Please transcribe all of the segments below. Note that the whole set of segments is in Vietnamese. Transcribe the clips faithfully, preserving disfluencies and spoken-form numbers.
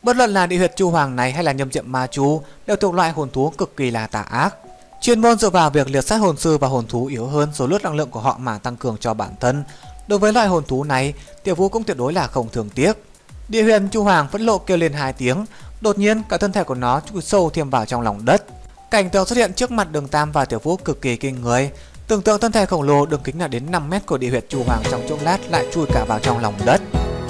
Bất luận là địa huyệt Chu Hoàng này hay là Nhâm Diệm Ma Chu đều thuộc loại hồn thú cực kỳ là tà ác, chuyên môn dựa vào việc liệt sát hồn sư và hồn thú yếu hơn rồi lướt năng lượng của họ mà tăng cường cho bản thân. Đối với loại hồn thú này, Tiểu Vũ cũng tuyệt đối là không thường tiếc. Địa huyệt Chu Hoàng phẫn nộ kêu lên hai tiếng, đột nhiên cả thân thể của nó chui sâu thêm vào trong lòng đất. Cảnh tượng xuất hiện trước mặt Đường Tam và Tiểu Vũ cực kỳ kinh người. Tưởng tượng thân thể khổng lồ đường kính là đến năm mét của địa huyệt Chu Hoàng trong chốc lát lại chui cả vào trong lòng đất.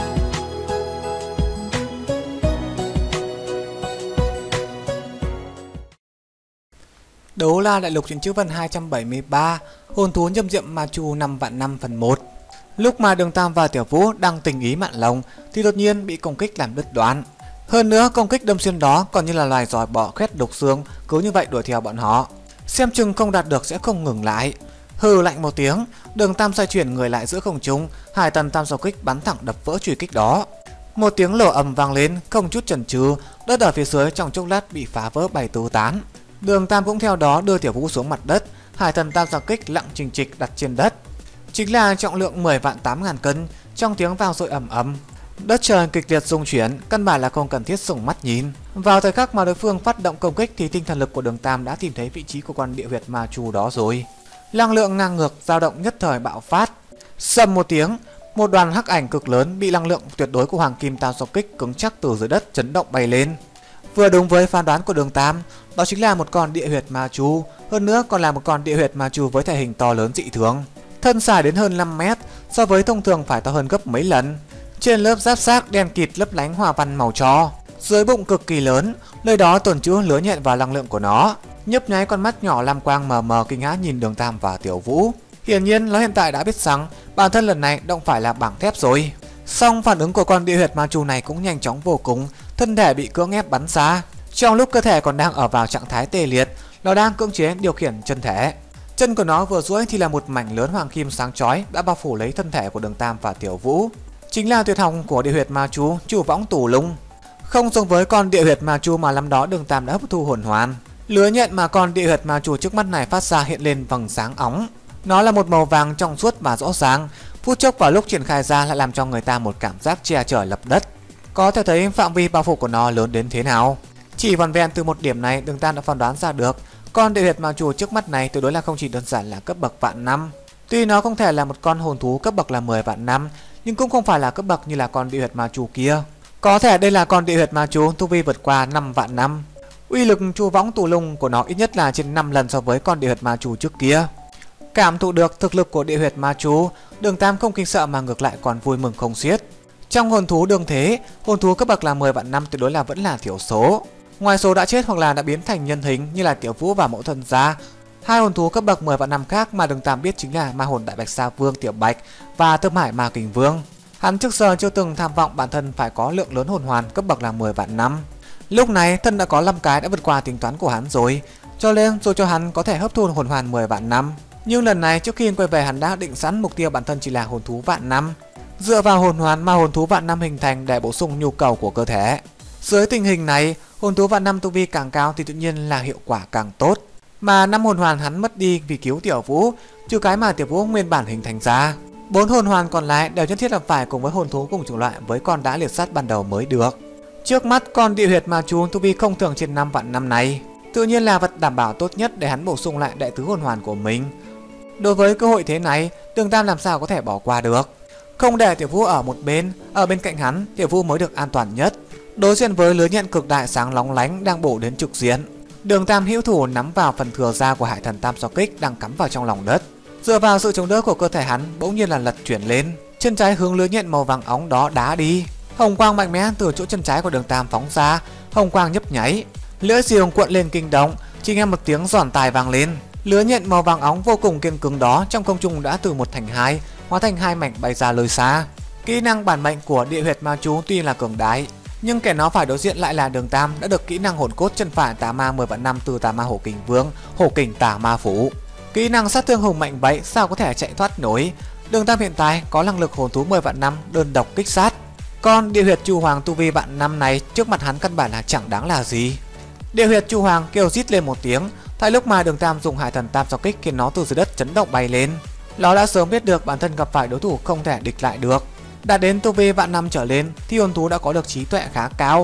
Đấu La Đại Lục truyện chữ văn hai trăm bảy mươi ba, hồn thú Nhâm Diệm Ma Chu năm vạn năm phần một. Lúc mà Đường Tam và Tiểu Vũ đang tình ý mặn lòng thì đột nhiên bị công kích làm đứt đoạn. Hơn nữa công kích đâm xuyên đó còn như là loài giòi bọ khét độc xương, cứ như vậy đuổi theo bọn họ. Xem chừng không đạt được sẽ không ngừng lại. Hừ lạnh một tiếng, Đường Tam xoay chuyển người lại giữa không trung, hai tần tam sao kích bắn thẳng đập vỡ truy kích đó. Một tiếng nổ ầm vang lên, không chút chần chừ, đất ở phía dưới trong chốc lát bị phá vỡ bay tứ tán. Đường Tam cũng theo đó đưa Tiểu Vũ xuống mặt đất, hai thần tam sao kích lặng trình trịch đặt trên đất. Chính là trọng lượng mười vạn tám ngàn cân, trong tiếng vang dội ầm ầm. Đất trời kịch liệt rung chuyển, căn bản là không cần thiết dùng mắt nhìn. Vào thời khắc mà đối phương phát động công kích thì tinh thần lực của Đường Tam đã tìm thấy vị trí của con địa huyệt ma chu đó rồi. Năng lượng ngang ngược dao động nhất thời bạo phát. Sầm một tiếng, một đoàn hắc ảnh cực lớn bị năng lượng tuyệt đối của Hoàng Kim Tam Sao Kích cứng chắc từ dưới đất chấn động bay lên. Vừa đúng với phán đoán của Đường Tam, đó chính là một con địa huyệt ma chu, hơn nữa còn là một con địa huyệt ma chu với thể hình to lớn dị thường. Thân dài đến hơn năm mét, so với thông thường phải to hơn gấp mấy lần. Trên lớp giáp xác đen kịt lấp lánh hoa văn màu tro, dưới bụng cực kỳ lớn, nơi đó tồn trữ lứa nhện và năng lượng của nó. Nhấp nháy con mắt nhỏ lam quang mờ mờ kinh hãi nhìn Đường Tam và Tiểu Vũ. Hiển nhiên nó hiện tại đã biết rằng bản thân lần này động phải là bảng thép rồi. Song phản ứng của con địa huyệt ma chu này cũng nhanh chóng vô cùng, thân thể bị cưỡng ép bắn ra. Trong lúc cơ thể còn đang ở vào trạng thái tê liệt, nó đang cưỡng chế điều khiển chân thể. Chân của nó vừa duỗi thì là một mảnh lớn hoàng kim sáng chói đã bao phủ lấy thân thể của Đường Tam và Tiểu Vũ. Chính là tuyệt học của địa huyệt ma chu, Chu Võng Tù Lung. Không giống với con địa huyệt ma chu mà năm đó Đường Tam đã hấp thu hồn hoàn, lứa nhện mà con địa huyệt ma chu trước mắt này phát ra hiện lên vầng sáng óng. Nó là một màu vàng trong suốt và rõ ràng, phút chốc vào lúc triển khai ra lại làm cho người ta một cảm giác che trời lập đất. Có thể thấy phạm vi bao phủ của nó lớn đến thế nào. Chỉ vòn vẹn từ một điểm này, Đường Tam đã phán đoán ra được con địa huyệt ma chu trước mắt này tuyệt đối là không chỉ đơn giản là cấp bậc vạn năm. Tuy nó không thể là một con hồn thú cấp bậc là mười vạn năm, nhưng cũng không phải là cấp bậc như là con địa huyệt ma chu kia. Có thể đây là con địa huyệt ma chu tu vi vượt qua năm vạn năm. Uy lực Chu Võng Tù Lung của nó ít nhất là trên năm lần so với con địa huyệt ma chu trước kia. Cảm thụ được thực lực của địa huyệt ma chu, Đường Tam không kinh sợ mà ngược lại còn vui mừng không xiết. Trong hồn thú đường thế, hồn thú cấp bậc là mười vạn năm tuyệt đối là vẫn là thiểu số. Ngoài số đã chết hoặc là đã biến thành nhân hình như là Tiểu Vũ và Mẫu Thân ra, hai hồn thú cấp bậc mười vạn năm khác mà Đường Tam biết chính là Ma Hồn Đại Bạch Sa Vương Tiểu Bạch và Thâm Hải Ma Kình Vương. Hắn trước giờ chưa từng tham vọng bản thân phải có lượng lớn hồn hoàn cấp bậc là mười vạn năm. Lúc này thân đã có năm cái đã vượt qua tính toán của hắn rồi, cho nên rồi cho hắn có thể hấp thu hồn hoàn mười vạn năm. Nhưng lần này trước khi quay về hắn đã định sẵn mục tiêu bản thân chỉ là hồn thú vạn năm, dựa vào hồn hoàn mà hồn thú vạn năm hình thành để bổ sung nhu cầu của cơ thể. Dưới tình hình này, hồn thú vạn năm tu vi càng cao thì tự nhiên là hiệu quả càng tốt. Mà năm hồn hoàn hắn mất đi vì cứu Tiểu Vũ, trừ cái mà Tiểu Vũ nguyên bản hình thành ra, bốn hồn hoàn còn lại đều nhất thiết là phải cùng với hồn thú cùng chủng loại với con đã liệt sát ban đầu mới được. Trước mắt con địa huyệt ma chu tu vi không thường trên năm vạn năm này, tự nhiên là vật đảm bảo tốt nhất để hắn bổ sung lại đệ tứ hồn hoàn của mình. Đối với cơ hội thế này, Đường Tam làm sao có thể bỏ qua được. Không để Tiểu Vũ ở một bên, ở bên cạnh hắn, Tiểu Vũ mới được an toàn nhất. Đối diện với lưới nhận cực đại sáng lóng lánh đang bổ đến trực diện, Đường Tam hữu thủ nắm vào phần thừa da của Hải Thần Tam Sao Kích đang cắm vào trong lòng đất. Dựa vào sự chống đỡ của cơ thể hắn, bỗng nhiên là lật chuyển lên, chân trái hướng lưới nhện màu vàng óng đó đá đi. Hồng quang mạnh mẽ từ chỗ chân trái của Đường Tam phóng ra, hồng quang nhấp nháy, lưỡi diều cuộn lên kinh động, chỉ nghe một tiếng giòn tài vang lên. Lưới nhện màu vàng óng vô cùng kiên cứng đó trong không trung đã từ một thành hai, hóa thành hai mảnh bay ra nơi xa. Kỹ năng bản mệnh của địa huyệt ma chú tuy là cường đại, nhưng kẻ nó phải đối diện lại là Đường Tam đã được kỹ năng hồn cốt chân phải tà ma mười vạn năm từ tà ma hổ kình vương, hổ kình tà ma phủ. Kỹ năng sát thương hùng mạnh vậy sao có thể chạy thoát nổi. Đường Tam hiện tại có năng lực hồn thú mười vạn năm đơn độc kích sát. Con địa huyệt Chu Hoàng tu vi vạn năm này trước mặt hắn căn bản là chẳng đáng là gì. Địa huyệt Chu Hoàng kêu rít lên một tiếng, tại lúc mà Đường Tam dùng Hải Thần Tam Sao Kích khiến nó từ dưới đất chấn động bay lên. Nó đã sớm biết được bản thân gặp phải đối thủ không thể địch lại được. Đạt đến tu vi vạn năm trở lên thì hồn thú đã có được trí tuệ khá cao.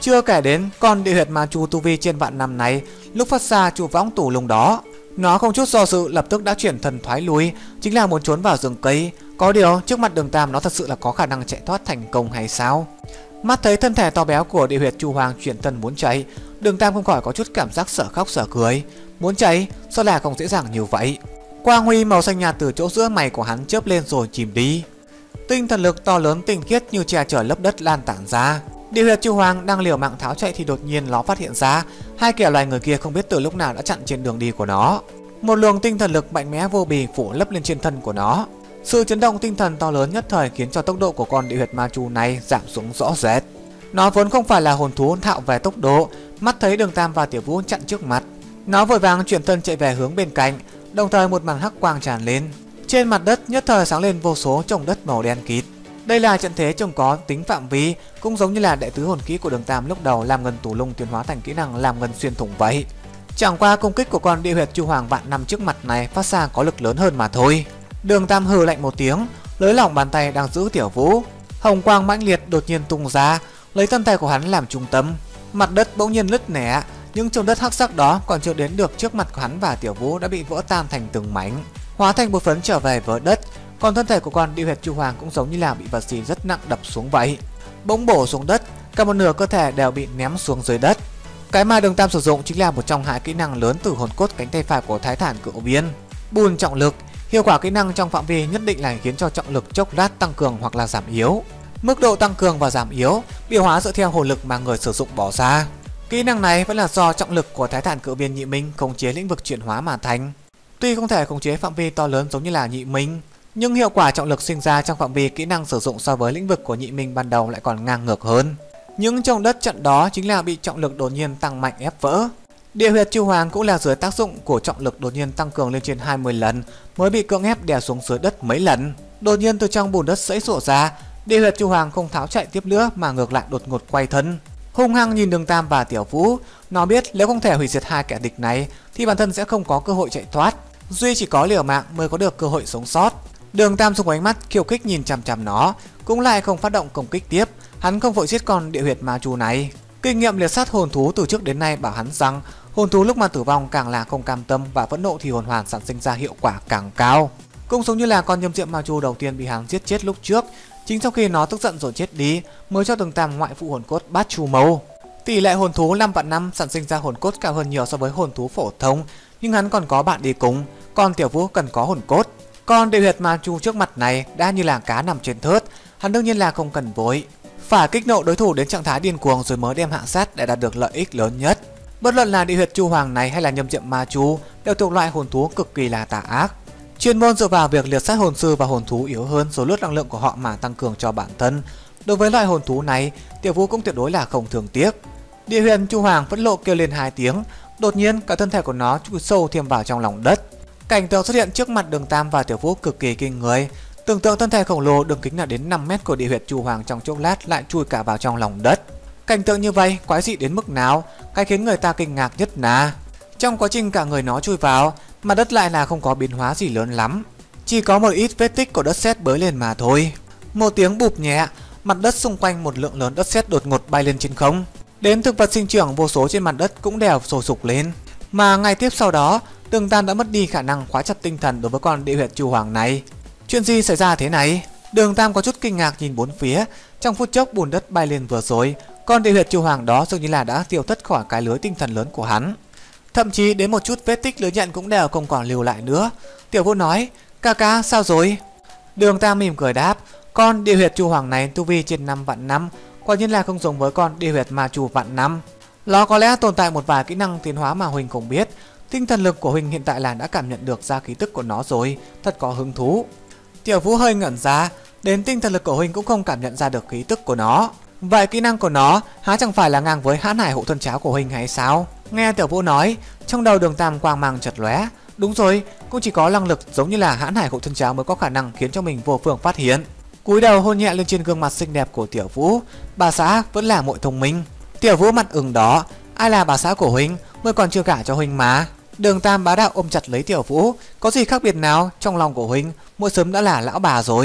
Chưa kể đến con địa huyệt ma chu tu vi trên vạn năm này, lúc phát ra chu võng tù lùng đó, nó không chút do dự lập tức đã chuyển thần thoái lui, chính là muốn trốn vào rừng cây. Có điều trước mặt Đường Tam nó thật sự là có khả năng chạy thoát thành công hay sao? Mắt thấy thân thể to béo của địa huyệt Chu Hoàng chuyển thân muốn chạy, Đường Tam không khỏi có chút cảm giác sợ khóc sợ cười. Muốn chạy sao là không dễ dàng như vậy. Quang huy màu xanh nhạt từ chỗ giữa mày của hắn chớp lên rồi chìm đi. Tinh thần lực to lớn tinh khiết như che chở lấp đất lan tản ra. Địa huyệt Chu Hoàng đang liều mạng tháo chạy thì đột nhiên nó phát hiện ra hai kẻ loài người kia không biết từ lúc nào đã chặn trên đường đi của nó. Một luồng tinh thần lực mạnh mẽ vô bì phủ lấp lên trên thân của nó. Sự chấn động tinh thần to lớn nhất thời khiến cho tốc độ của con địa huyệt ma chu này giảm xuống rõ rệt. Nó vốn không phải là hồn thú thạo về tốc độ, mắt thấy Đường Tam và Tiểu Vũ chặn trước mặt, nó vội vàng chuyển thân chạy về hướng bên cạnh, đồng thời một màn hắc quang tràn lên. Trên mặt đất nhất thời sáng lên vô số chồng đất màu đen kịt. Đây là trận thế trông có tính phạm vi, cũng giống như là đệ tứ hồn kỹ của Đường Tam lúc đầu làm ngân tù lung tiến hóa thành kỹ năng làm ngân xuyên thủng vậy. Chẳng qua công kích của con địa huyệt Chu Hoàng vạn năm trước mặt này phát ra có lực lớn hơn mà thôi. Đường Tam hừ lạnh một tiếng, lấy lỏng bàn tay đang giữ Tiểu Vũ. Hồng quang mãnh liệt đột nhiên tung ra, lấy thân tay của hắn làm trung tâm. Mặt đất bỗng nhiên nứt nẻ, những chồng đất hắc sắc đó còn chưa đến được trước mặt của hắn và Tiểu Vũ đã bị vỡ tan thành từng mảnh, hóa thành bột phấn trở về với đất. Còn thân thể của con địa huyệt Chu Hoàng cũng giống như là bị vật gì rất nặng đập xuống vậy, bỗng bổ xuống đất, cả một nửa cơ thể đều bị ném xuống dưới đất. Cái mà Đường Tam sử dụng chính là một trong hai kỹ năng lớn từ hồn cốt cánh tay phải của Thái Thản Cự Viên, Bùn Trọng Lực. Hiệu quả kỹ năng trong phạm vi nhất định là khiến cho trọng lực chốc lát tăng cường hoặc là giảm yếu. Mức độ tăng cường và giảm yếu biểu hóa dựa theo hồn lực mà người sử dụng bỏ ra. Kỹ năng này vẫn là do trọng lực của Thái Thản Cự Viên Nhị Minh khống chế lĩnh vực chuyển hóa mà thành. Tuy không thể khống chế phạm vi to lớn giống như là Nhị Minh, nhưng hiệu quả trọng lực sinh ra trong phạm vi kỹ năng sử dụng so với lĩnh vực của Nhị Minh ban đầu lại còn ngang ngược hơn. Những trong đất trận đó chính là bị trọng lực đột nhiên tăng mạnh ép vỡ. Địa huyệt Chu Hoàng cũng là dưới tác dụng của trọng lực đột nhiên tăng cường lên trên hai mươi lần mới bị cưỡng ép đè xuống dưới đất mấy lần. Đột nhiên từ trong bùn đất sẫy sụa ra, địa huyệt Chu Hoàng không tháo chạy tiếp nữa mà ngược lại đột ngột quay thân, hung hăng nhìn Đường Tam và Tiểu Vũ. Nó biết nếu không thể hủy diệt hai kẻ địch này thì bản thân sẽ không có cơ hội chạy thoát, duy chỉ có liều mạng mới có được cơ hội sống sót. Đường Tam dùng ánh mắt khiêu khích nhìn chằm chằm nó, cũng lại không phát động công kích tiếp. Hắn không vội giết con địa huyệt ma chu này. Kinh nghiệm liệt sát hồn thú từ trước đến nay bảo hắn rằng hồn thú lúc mà tử vong càng là không cam tâm và phẫn nộ thì hồn hoàn sản sinh ra hiệu quả càng cao. Cũng giống như là con nhâm diệm ma chu đầu tiên bị hắn giết chết lúc trước, chính sau khi nó tức giận rồi chết đi mới cho Đường Tam ngoại phụ hồn cốt bát chu mâu. Tỷ lệ hồn thú năm vạn năm sản sinh ra hồn cốt cao hơn nhiều so với hồn thú phổ thông, nhưng hắn còn có bạn đi cùng, còn Tiểu Vũ cần có hồn cốt. Con địa huyệt ma chu trước mặt này đã như là cá nằm trên thớt, hắn đương nhiên là không cần vội, phải kích nộ đối thủ đến trạng thái điên cuồng rồi mới đem hạ sát để đạt được lợi ích lớn nhất. Bất luận là địa huyệt Chu Hoàng này hay là nhâm diệm ma chu đều thuộc loại hồn thú cực kỳ là tà ác, chuyên môn dựa vào việc liệt sát hồn sư và hồn thú yếu hơn rồi lướt năng lượng của họ mà tăng cường cho bản thân. Đối với loại hồn thú này, Tiểu Vũ cũng tuyệt đối là không thường tiếc. Địa huyệt Chu Hoàng phẫn nộ kêu lên hai tiếng, đột nhiên cả thân thể của nó chui sâu thêm vào trong lòng đất. Cảnh tượng xuất hiện trước mặt Đường Tam và Tiểu Vũ cực kỳ kinh người. Tưởng tượng thân thể khổng lồ đường kính là đến năm mét của địa huyệt Chu Hoàng trong chốc lát lại chui cả vào trong lòng đất. Cảnh tượng như vậy quái dị đến mức nào? Cái khiến người ta kinh ngạc nhất là trong quá trình cả người nó chui vào, mặt đất lại là không có biến hóa gì lớn lắm, chỉ có một ít vết tích của đất sét bới lên mà thôi. Một tiếng bụp nhẹ, mặt đất xung quanh một lượng lớn đất sét đột ngột bay lên trên không. Đến thực vật sinh trưởng vô số trên mặt đất cũng đều sôi sục lên. Mà ngay tiếp sau đó, Đường Tam đã mất đi khả năng khóa chặt tinh thần đối với con địa huyệt Chu Hoàng này. Chuyện gì xảy ra thế này? Đường Tam có chút kinh ngạc nhìn bốn phía. Trong phút chốc bùn đất bay lên vừa rồi, con địa huyệt Chu Hoàng đó dường như là đã tiêu thất khỏi cái lưới tinh thần lớn của hắn. Thậm chí đến một chút vết tích lưới nhận cũng đều không còn lưu lại nữa. Tiểu Vũ nói: "Ca ca, sao rồi?" Đường Tam mỉm cười đáp: "Con địa huyệt Chu Hoàng này tu vi trên năm vạn năm, quả nhiên là không giống với con địa huyệt ma chu vạn năm. Nó có lẽ tồn tại một vài kỹ năng tiến hóa mà huynh không biết. Tinh thần lực của huynh hiện tại là đã cảm nhận được ra khí tức của nó rồi, thật có hứng thú." Tiểu Vũ hơi ngẩn ra, đến tinh thần lực của huynh cũng không cảm nhận ra được khí tức của nó. Vậy kỹ năng của nó há chẳng phải là ngang với Hãn Hải Hộ Thân Cháo của huynh hay sao? Nghe Tiểu Vũ nói, trong đầu Đường Tam quang mang chợt lóe. Đúng rồi, cũng chỉ có năng lực giống như là Hãn Hải Hộ Thân Cháo mới có khả năng khiến cho mình vô phương phát hiện. Cúi đầu hôn nhẹ lên trên gương mặt xinh đẹp của Tiểu Vũ. Bà xã vẫn là muội thông minh. Tiểu Vũ mặt ửng đỏ, ai là bà xã của huynh, mới còn chưa gả cho huynh mà. Đường Tam bá đạo ôm chặt lấy Tiểu Vũ, có gì khác biệt nào? Trong lòng của huynh, muội sớm đã là lão bà rồi.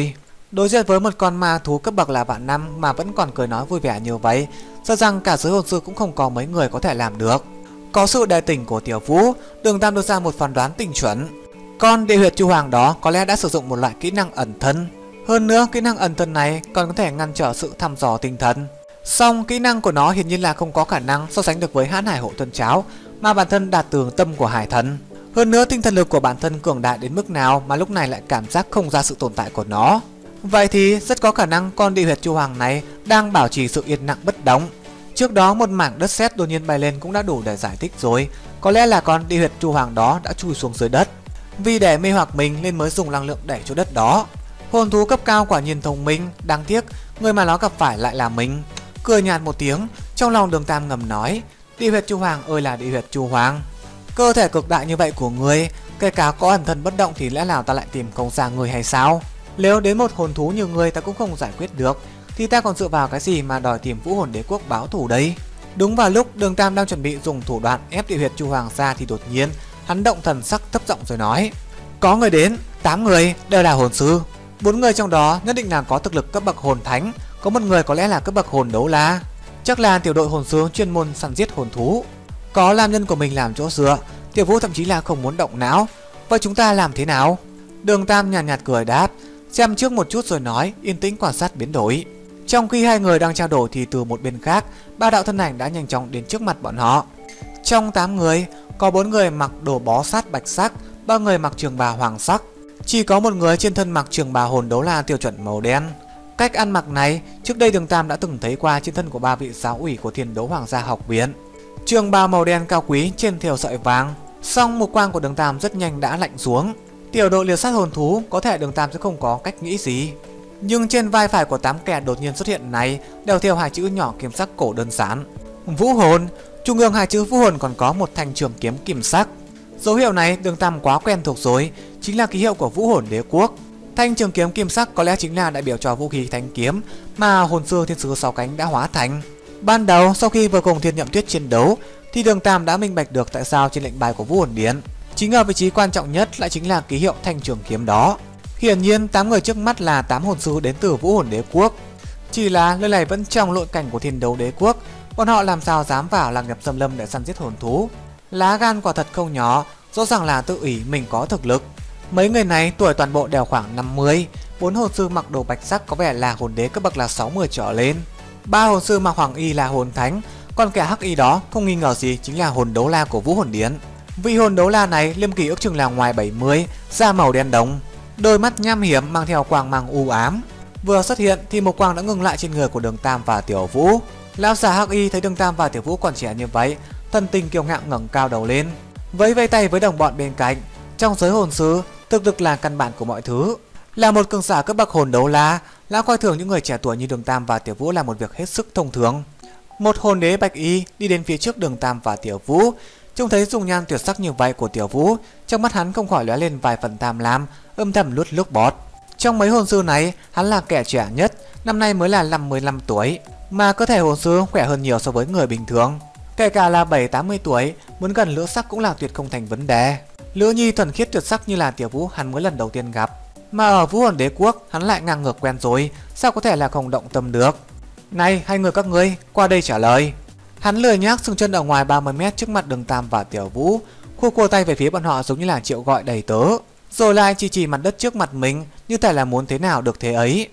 Đối diện với một con ma thú cấp bậc là vạn năm mà vẫn còn cười nói vui vẻ như vậy, sợ rằng cả giới hồn sư cũng không có mấy người có thể làm được. Có sự đề tỉnh của Tiểu Vũ, Đường Tam đưa ra một phán đoán tinh chuẩn. Con địa huyệt chu hoàng đó có lẽ đã sử dụng một loại kỹ năng ẩn thân. Hơn nữa, kỹ năng ẩn thân này còn có thể ngăn trở sự thăm dò tinh thần. Song kỹ năng của nó hiển nhiên là không có khả năng so sánh được với Hãn Hải Hộ Tuân Cháo mà bản thân đạt từ tâm của hải thần. Hơn nữa, tinh thần lực của bản thân cường đại đến mức nào mà lúc này lại cảm giác không ra sự tồn tại của nó. Vậy thì rất có khả năng con địa huyệt chu hoàng này đang bảo trì sự yên lặng bất động. Trước đó một mảng đất sét đột nhiên bay lên cũng đã đủ để giải thích rồi. Có lẽ là con địa huyệt chu hoàng đó đã chui xuống dưới đất. Vì để mê hoặc mình nên mới dùng năng lượng đẩy chỗ đất đó. Hồn thú cấp cao quả nhiên thông minh, đáng tiếc người mà nó gặp phải lại là mình. Cười nhạt một tiếng, trong lòng Đường Tam ngầm nói, địa huyệt chu hoàng ơi là địa huyệt chu hoàng. Cơ thể cực đại như vậy của người, kể cả có ẩn thân bất động thì lẽ nào ta lại tìm không ra người hay sao? Nếu đến một hồn thú như người ta cũng không giải quyết được thì ta còn dựa vào cái gì mà đòi tìm Vũ Hồn Đế Quốc báo thù đây? Đúng vào lúc Đường Tam đang chuẩn bị dùng thủ đoạn ép địa huyệt chu hoàng ra thì đột nhiên hắn động thần sắc thấp giọng rồi nói, có người đến, tám người đều là hồn sư. Bốn người trong đó nhất định là có thực lực cấp bậc hồn thánh, có một người có lẽ là cấp bậc hồn đấu la. Chắc là tiểu đội hồn sư chuyên môn săn giết hồn thú. Có nam nhân của mình làm chỗ dựa, Tiểu Vũ thậm chí là không muốn động não. Vậy chúng ta làm thế nào? Đường Tam nhàn nhạt, nhạt cười đáp, xem trước một chút rồi nói, yên tĩnh quan sát biến đổi. Trong khi hai người đang trao đổi thì từ một bên khác, ba đạo thân ảnh đã nhanh chóng đến trước mặt bọn họ. Trong tám người, có bốn người mặc đồ bó sát bạch sắc, ba người mặc trường bào hoàng sắc. Chỉ có một người trên thân mặc trường bào hồn đấu la tiêu chuẩn màu đen. Cách ăn mặc này, trước đây Đường Tam đã từng thấy qua trên thân của ba vị giáo ủy của Thiên Đấu Hoàng gia học viện. Trường bào màu đen cao quý trên thêu sợi vàng. Song mục quang của Đường Tam rất nhanh đã lạnh xuống. Tiểu đội liệt sát hồn thú có thể Đường Tam sẽ không có cách nghĩ gì. Nhưng trên vai phải của tám kẻ đột nhiên xuất hiện này đều theo hai chữ nhỏ kim sắc cổ đơn giản. Vũ hồn, trung ương hai chữ vũ hồn còn có một thanh trường kiếm kim sắc. Dấu hiệu này Đường Tam quá quen thuộc rồi, chính là ký hiệu của Vũ Hồn Đế Quốc. Thanh trường kiếm kim sắc có lẽ chính là đại biểu cho vũ khí thanh kiếm mà hồn sư thiên sứ sáu cánh đã hóa thành. Ban đầu sau khi vừa cùng Thiên Nhậm Tuyết chiến đấu thì Đường Tam đã minh bạch được tại sao trên lệnh bài của Vũ Hồn Điện chính ở vị trí quan trọng nhất lại chính là ký hiệu thanh trường kiếm đó. Hiển nhiên tám người trước mắt là tám hồn sư đến từ Vũ Hồn Đế Quốc. Chỉ là nơi này vẫn trong nội cảnh của Thiên Đấu Đế Quốc, bọn họ làm sao dám vào lạc nhập xâm lâm để săn giết hồn thú. Lá gan quả thật không nhỏ, rõ ràng là tự ý mình có thực lực. Mấy người này tuổi toàn bộ đều khoảng năm mươi, bốn hồn sư mặc đồ bạch sắc có vẻ là hồn đế cấp bậc là sáu mươi trở lên. Ba hồn sư mặc hoàng y là hồn thánh, còn kẻ hắc y đó không nghi ngờ gì chính là hồn đấu la của Vũ Hồn Điện. Vị hồn đấu la này liêm kỳ ước chừng là ngoài bảy mươi, da màu đen đồng, đôi mắt nham hiểm mang theo quang mang u ám. Vừa xuất hiện thì một quang đã ngừng lại trên người của Đường Tam và Tiểu Vũ. Lão già hắc y thấy Đường Tam và Tiểu Vũ còn trẻ như vậy, thần tình kiêu ngạo ngẩng cao đầu lên, vẫy vẫy tay với đồng bọn bên cạnh. Trong giới hồn sư, thực lực là căn bản của mọi thứ. Là một cường giả cấp bậc hồn đấu la, lão coi thường những người trẻ tuổi như Đường Tam và Tiểu Vũ là một việc hết sức thông thường. Một hồn đế bạch y đi đến phía trước Đường Tam và Tiểu Vũ, trông thấy dung nhan tuyệt sắc như vậy của Tiểu Vũ, trong mắt hắn không khỏi lóe lên vài phần tham lam, âm thầm nuốt nước bọt. Trong mấy hồn sư này, hắn là kẻ trẻ nhất, năm nay mới là năm mươi lăm tuổi, mà cơ thể hồn sư khỏe hơn nhiều so với người bình thường. Kể cả là bảy tám mươi tuổi, muốn gần lửa sắc cũng là tuyệt không thành vấn đề. Lữ nhi thuần khiết tuyệt sắc như là Tiểu Vũ hắn mới lần đầu tiên gặp, mà ở Vũ Hồn Đế Quốc hắn lại ngang ngược quen rồi, sao có thể là không động tâm được. Này hai người các ngươi, qua đây trả lời. Hắn lười nhác dừng chân ở ngoài ba mươi mét trước mặt Đường Tam và Tiểu Vũ, khua khua tay về phía bọn họ giống như là triệu gọi đầy tớ, rồi lại chỉ chỉ mặt đất trước mặt mình như thể là muốn thế nào được thế ấy.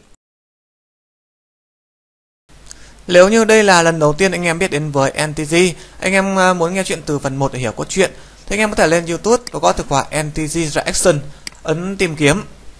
Nếu như đây là lần đầu tiên anh em biết đến với en tê giê, anh em muốn nghe chuyện từ phần một để hiểu cốt truyện, thì anh em có thể lên YouTube và gõ từ khóa en tê giê Reaction, ấn tìm kiếm,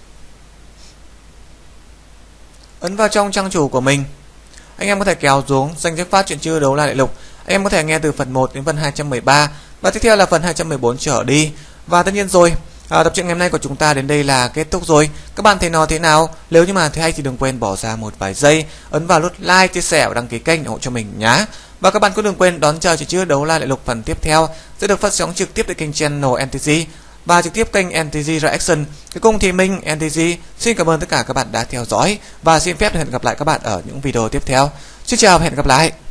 ấn vào trong trang chủ của mình. Anh em có thể kéo xuống danh sách phát truyện chưa đấu la đại lục. Anh em có thể nghe từ phần một đến phần hai trăm mười ba và tiếp theo là phần hai trăm mười bốn trở đi. Và tất nhiên rồi, à, tập truyện ngày hôm nay của chúng ta đến đây là kết thúc rồi. Các bạn thấy nó thế nào? Nếu như mà thấy hay thì đừng quên bỏ ra một vài giây, ấn vào nút like, chia sẻ và đăng ký kênh ủng hộ cho mình nhé. Và các bạn cũng đừng quên đón chờ chuyện chưa đấu la đại lục phần tiếp theo sẽ được phát sóng trực tiếp tại kênh channel en tê giê và trực tiếp kênh en tê giê Reaction. Cuối cùng thì mình en tê giê xin cảm ơn tất cả các bạn đã theo dõi và xin phép được hẹn gặp lại các bạn ở những video tiếp theo. Xin chào và hẹn gặp lại.